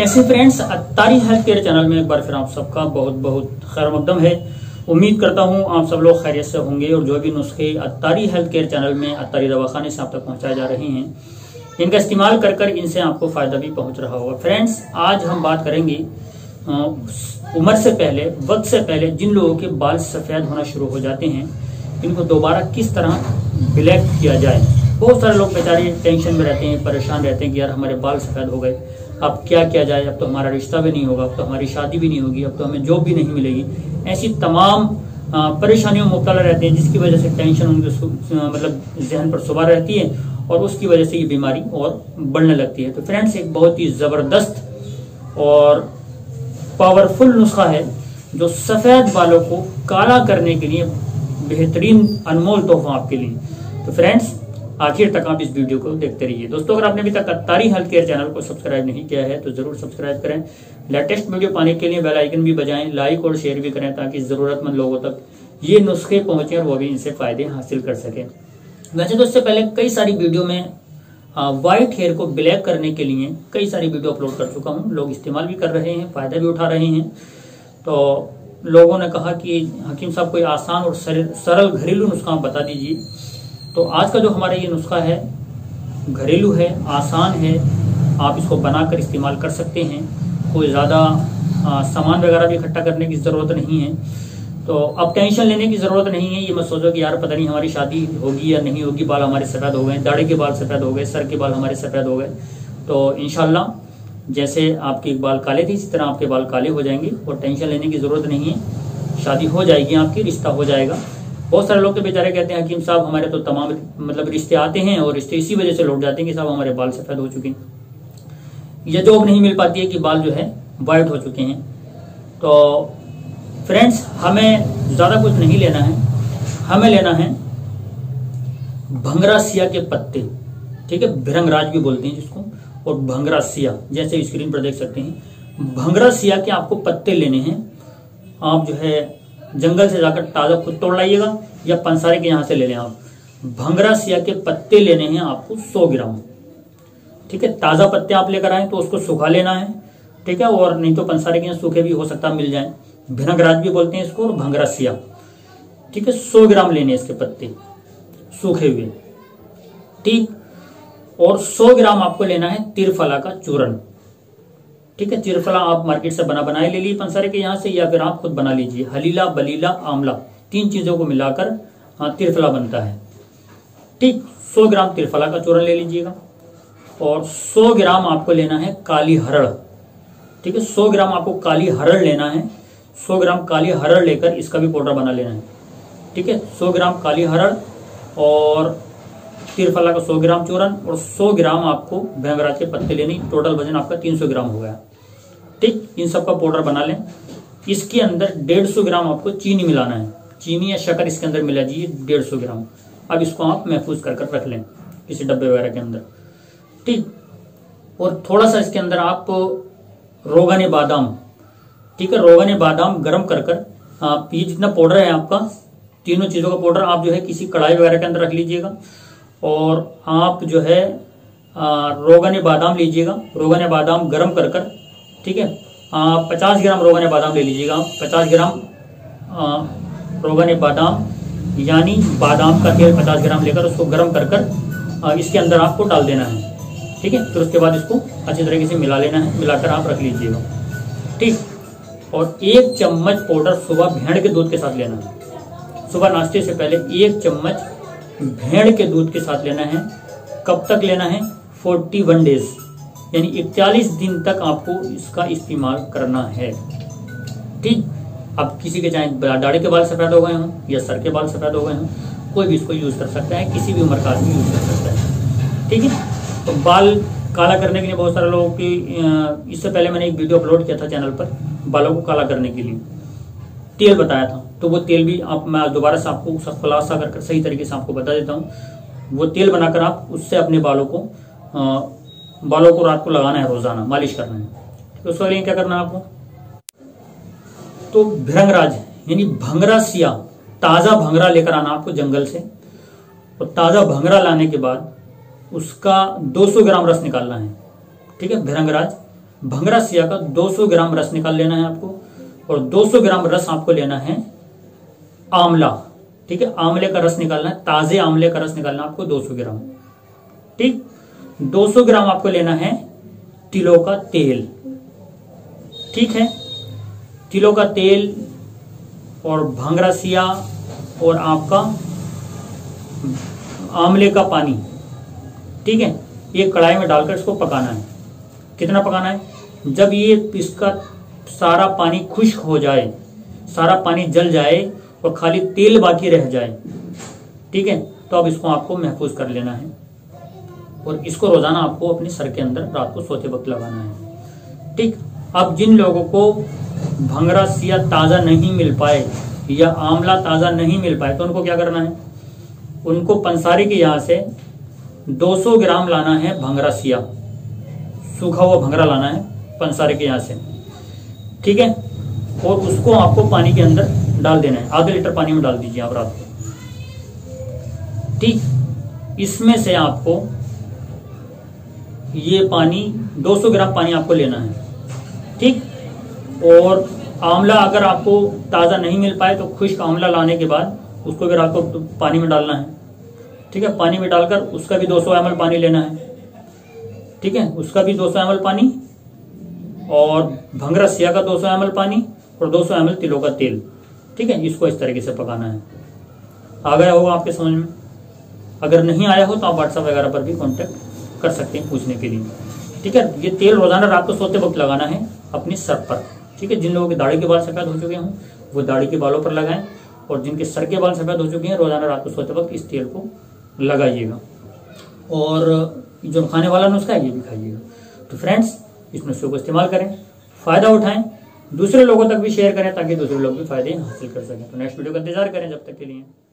कैसे friends, Attari health care channel में एक बार फिर आप सबका बहुत बहुत खैर मकदम है। उम्मीद करता हूं आप सब लोग खैरियत से होंगे और जो भी नुस्खे अत्तारी हेल्थ केयर चैनल में अत्तारी दवाखाने से आप तक पहुंचाए जा रहे हैं, इनका इस्तेमाल कर कर इनसे आपको फायदा भी पहुंच रहा होगा। फ्रेंड्स, आज हम बात करेंगे उम्र से पहले, वक्त से पहले जिन लोगों के बाल सफेद होना शुरू हो जाते हैं, इनको दोबारा किस तरह ब्लैक किया जाए। बहुत सारे लोग बेचारे टेंशन में रहते हैं, परेशान रहते हैं कि यार हमारे बाल सफेद हो गए, अब क्या किया जाए, अब तो हमारा रिश्ता भी नहीं होगा, अब तो हमारी शादी भी नहीं होगी, अब तो हमें जॉब भी नहीं मिलेगी। ऐसी तमाम परेशानियों में मुब्तला रहते हैं, जिसकी वजह से टेंशन उनके मतलब जहन पर सवार रहती है और उसकी वजह से ये बीमारी और बढ़ने लगती है। तो फ्रेंड्स, एक बहुत ही जबरदस्त और पावरफुल नुस्खा है जो सफेद बालों को काला करने के लिए बेहतरीन अनमोल तोहफा आपके लिए। तो फ्रेंड्स, आखिर तक आप इस वीडियो को देखते रहिए। दोस्तों, अगर आपने अभी तक अत्तारी हेल्थ केयर चैनल को सब्सक्राइब नहीं किया है तो जरूर सब्सक्राइब करें। लेटेस्ट वीडियो पाने के लिए बेल आइकन भी बजाएं, लाइक और शेयर भी करें ताकि जरूरतमंद लोगों तक ये नुस्खे पहुंचे और वो भी इनसे फायदे हासिल कर सके। वैसे तो इससे पहले कई सारी वीडियो में व्हाइट हेयर को ब्लैक करने के लिए कई सारी वीडियो अपलोड कर चुका हूँ। लोग इस्तेमाल भी कर रहे हैं, फायदा भी उठा रहे हैं। तो लोगों ने कहा कि हकीम साहब कोई आसान और सरल घरेलू नुस्खा आप बता दीजिए। तो आज का जो हमारा ये नुस्खा है घरेलू है, आसान है, आप इसको बनाकर इस्तेमाल कर सकते हैं। कोई ज़्यादा सामान वगैरह भी इकट्ठा करने की ज़रूरत नहीं है। तो अब टेंशन लेने की ज़रूरत नहीं है। ये मत सोचो कि यार पता नहीं हमारी शादी होगी या नहीं होगी, बाल हमारे सफ़ेद हो गए, दाढ़ी के बाल सफ़ेद हो गए, सर के बाल हमारे सफ़ेद हो गए। तो इंशाल्लाह जैसे आपके बाल काले थे इसी तरह आपके बाल काले हो जाएंगे और टेंशन लेने की ज़रूरत नहीं है। शादी हो जाएगी आपकी, रिश्ता हो जाएगा। बहुत सारे लोग तो बेचारे कहते हैं हकीम साहब हमारे तो तमाम मतलब रिश्ते आते हैं और रिश्ते इसी वजह से लौट जाते हैं कि साहब हमारे बाल सफ़ेद हो चुके हैं, या जॉब नहीं मिल पाती है कि बाल जो है वाइट हो चुके हैं। तो फ्रेंड्स, हमें ज़्यादा कुछ नहीं लेना है, हमें लेना है भंगरासिया के पत्ते, ठीक है, भृंगराज भी बोलते हैं जिसको, और भंगरासिया जैसे स्क्रीन पर देख सकते हैं। भंगरासिया के आपको पत्ते लेने हैं। आप जो है जंगल से जाकर ताजा खुद तोड़ लाइएगा या पंसारे के यहाँ से ले लें। आप भंगरासिया के पत्ते लेने हैं आपको 100 ग्राम, ठीक है। ताजा पत्ते आप लेकर आए तो उसको सुखा लेना है, ठीक है, और नहीं तो पंसारे के यहाँ सूखे भी हो सकता मिल जाए। भृंगराज भी बोलते हैं इसको और भंगरासिया, ठीक है। 100 ग्राम लेने इसके पत्ते सूखे हुए, ठीक। और 100 ग्राम आपको लेना है त्रिफला का चूर्ण, ठीक है। त्रिफला आप मार्केट से बनाए ले लीजिए पंसारे के यहाँ से, या फिर आप खुद बना लीजिए। हलीला, बलीला, आंवला, 3 चीजों को मिलाकर त्रिफला बनता है, ठीक। 100 ग्राम त्रिफला का चूर्ण ले लीजिएगा। और 100 ग्राम आपको लेना है काली हरड़, ठीक है। 100 ग्राम आपको काली हरड़ लेना है। 100 ग्राम काली हरड़ लेकर इसका भी पाउडर बना लेना है, ठीक है। 100 ग्राम काली हरड़ और त्रिफला का 100 ग्राम चूर्ण और 100 ग्राम आपको भृंगराज के पत्ते लेने। टोटल वजन आपका 300 ग्राम हो गया, ठीक। इन सब का पाउडर बना लें। इसके अंदर 150 ग्राम आपको चीनी मिलाना है। चीनी या शक्कर इसके अंदर मिला दीजिए 150 ग्राम। अब इसको आप महफूज कर रख लें किसी डब्बे वगैरह के अंदर, ठीक। और थोड़ा सा इसके अंदर आप रोगन बादाम, ठीक है, रोगन बादाम गर्म कर आप ये जितना पाउडर है आपका, तीनों चीजों का पाउडर आप जो है किसी कढ़ाई वगैरह के अंदर रख लीजिएगा। और आप जो है रोगन बादाम लीजिएगा। रोगन बादाम गर्म कर, ठीक है, 50 ग्राम रोगन बादाम ले लीजिएगा। 50 ग्राम रोगन बादाम यानी बादाम का तेल 50 ग्राम लेकर उसको गर्म कर इसके अंदर आपको डाल देना है, ठीक है। फिर उसके बाद इसको अच्छी तरीके से मिला लेना है, मिलाकर आप रख लीजिएगा, ठीक। और 1 चम्मच पाउडर सुबह भेड़ के दूध के साथ लेना है। सुबह नाश्ते से पहले 1 चम्मच भेड़ के दूध के साथ लेना है। कब तक लेना है? 41 डेज, यानी 41 दिन तक आपको इसका इस्तेमाल करना है, ठीक। अब किसी के चाहे दाढ़ी के बाल सफेद हो गए हों या सर के बाल सफेद हो गए हों, कोई भी इसको यूज कर सकता है, किसी भी उम्र का आदमी यूज कर सकता है, ठीक है। तो बाल काला करने के लिए बहुत सारे लोगों की, इससे पहले मैंने एक वीडियो अपलोड किया था चैनल पर बालों को काला करने के लिए, तेल बताया था। तो वो तेल भी आप मैं दोबारा से आपको खुलासा कर सही तरीके से आपको बता देता हूँ। वो तेल बनाकर आप उससे अपने बालों को रात को लगाना है, रोजाना मालिश करना है। तो उसके लिए क्या करना है आपको, तो भृंगराज यानी भंगरासिया, ताजा भंगरा लेकर आना आपको जंगल से। और ताजा भंगरा लाने के बाद उसका 200 ग्राम रस निकालना है, ठीक है। भृंगराज भंगरासिया का 200 ग्राम रस निकाल लेना है आपको, और 200 ग्राम रस आपको लेना है आंवला। ठीक है, आंवले का रस निकालना है, ताजे आंवले का रस निकालना है आपको 200 ग्राम। ठीक, 200 ग्राम आपको लेना है तिलों का तेल। ठीक है, तिलों का तेल और भंगरासिया और आपका आंवले का पानी, ठीक है, ये कढ़ाई में डालकर इसको पकाना है। कितना पकाना है? जब ये इसका सारा पानी खुश्क हो जाए, सारा पानी जल जाए और खाली तेल बाकी रह जाए, ठीक है, तो अब इसको आपको महफूज कर लेना है। और इसको रोजाना आपको अपने सर के अंदर रात को सोते वक्त लगाना है। ठीक, अब जिन लोगों को भंगरासिया ताजा नहीं मिल पाए या आंवला ताजा नहीं मिल पाए तो उनको क्या करना है? उनको पंसारी के यहाँ से 200 ग्राम लाना है भंगरासिया, सूखा हुआ भंगरा लाना है पंसारी के यहाँ से। ठीक है, और उसको आपको पानी के अंदर डाल देना है, आधे लीटर पानी में डाल दीजिए आप रात को। ठीक, इसमें से आपको ये पानी 200 ग्राम पानी आपको लेना है। ठीक, और आंवला अगर आपको ताजा नहीं मिल पाए तो खुश्क आंवला लाने के बाद उसको भी रात को पानी में डालना है। ठीक है, पानी में डालकर उसका भी 200 ml पानी लेना है। ठीक है, उसका भी 200 ml पानी, और भंगरासिया का 200 ml पानी, और 200 ml तिलों का तेल। ठीक है, इसको इस तरीके से पकाना है। आ गया होगा आपके समझ में? अगर नहीं आया हो तो आप व्हाट्सएप वगैरह पर भी कांटेक्ट कर सकते हैं पूछने के लिए। ठीक है, ये तेल रोजाना रात को सोते वक्त लगाना है अपने सर पर। ठीक है, जिन लोगों के दाढ़ी के बाल सफेद हो चुके हों वो दाढ़ी के बालों पर लगाएं, और जिनके सर के बाल सफेद हो चुके हैं रोजाना रात को सोते वक्त इस तेल को लगाइएगा। और जो खाने वाला नुस्खा है ये भी खाइएगा। तो फ्रेंड्स, इस नुस्खे को इस्तेमाल करें, फायदा उठाएं, दूसरे लोगों तक भी शेयर करें ताकि दूसरे लोग भी फायदे हासिल कर सकें। तो नेक्स्ट वीडियो का इंतजार करें, जब तक के लिए